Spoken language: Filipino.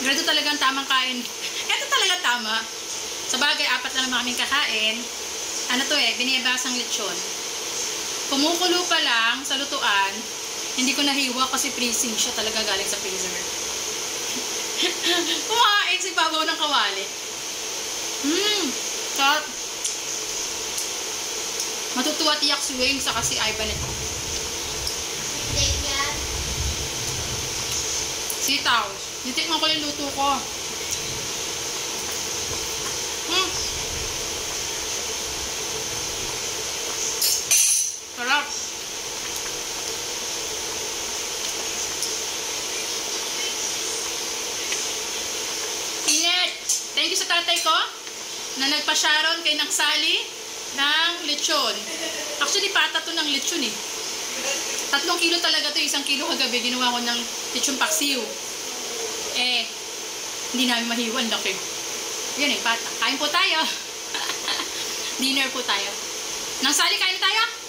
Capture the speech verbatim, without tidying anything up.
Ganito talagang tamang kain. Ito talaga tama. Sa bagay, apat na naman kaming kakain. Ano to eh, binibasang lechon. Kumukulo pa lang sa lutuan. Hindi ko nahiwa kasi freezing siya talaga galing sa freezer. Kumain si Pabaw ng kawali. Mmm. Sarap. Matutuwa tiyak si Wayne sa kasi Ivan ito. Sitaw. Nitikman ko yung luto ko. Hmm. Sarap. Init. Thank you sa tatay ko na nagpa-sharon kay Nang Sally ng lechon. Actually, pata to ng lechon eh. Tatlong kilo talaga to. Isang kilo kagabi. Ginawa ko ng lechon paksiw. Eh, hindi namin mahiwan. Laki. Yan eh, pata. Kain po tayo. Dinner po tayo. Nang Sally, kain tayo.